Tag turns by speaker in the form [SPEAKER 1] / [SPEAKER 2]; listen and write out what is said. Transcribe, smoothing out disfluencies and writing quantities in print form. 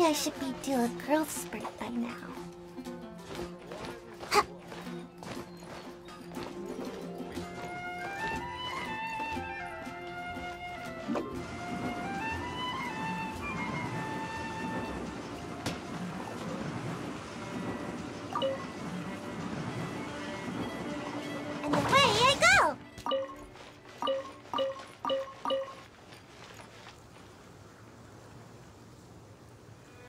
[SPEAKER 1] I should be due a growth spurt by now.